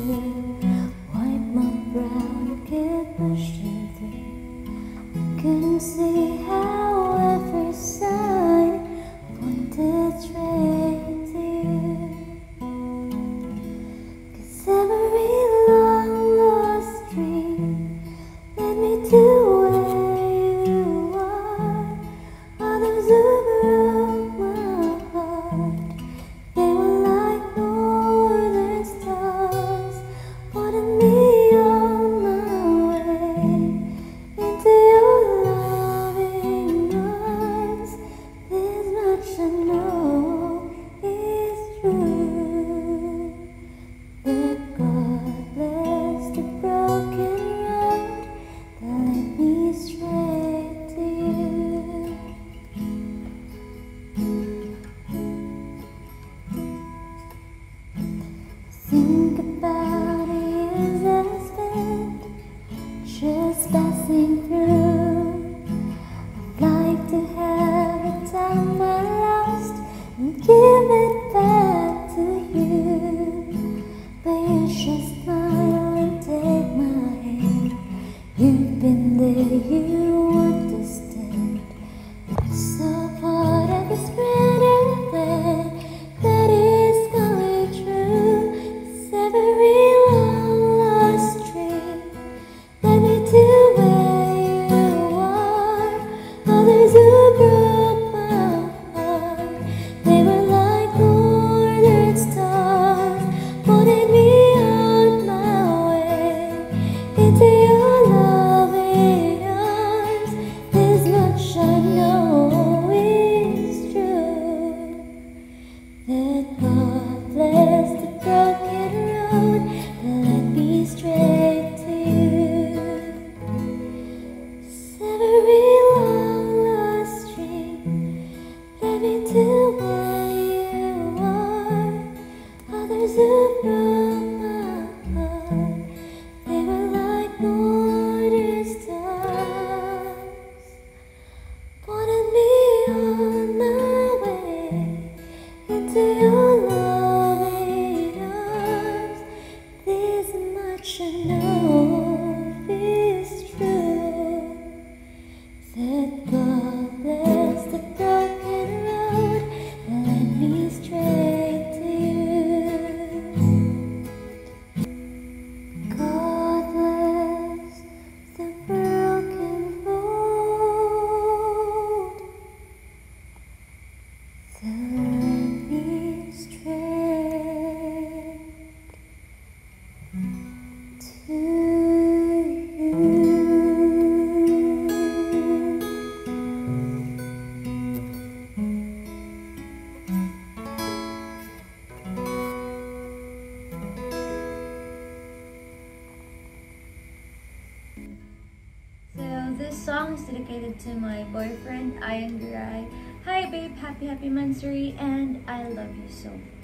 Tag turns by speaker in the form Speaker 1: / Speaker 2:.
Speaker 1: Wipe my brow and keep pushing through. I couldn't see how every sign pointed straight to you. 'Cause every long lost dream led me to where you are. All those who broke my heart, they were like northern stars, pointing me on my way into your loving arms. This much I know is true, that God bless the broken road that led me straight to you. Think about the years I spent just passing through. I'd like to have the time I lost and give it back to you, but you just smile and take my hand. You've been there, you weren't distant. So part of this greater plan that is going true. 'Cause every long lost dream led me to where you are. Others who broke my heart, they were like northern stars, pointing me on my way into your loving arms. This much I know is true, that God bless the broken road that led me straight to you. 'Cause every long lost dream led me to where you are. Others who broke my heart, they were like northern stars, pointing me on my way into your loving arms. This much I know is true, that God bless the broken road that led me straight to you. God bless the broken road that led me straight to you.
Speaker 2: So this song is dedicated to my boyfriend, Ian Garay. Hi babe, happy Mansuri, and I love you so.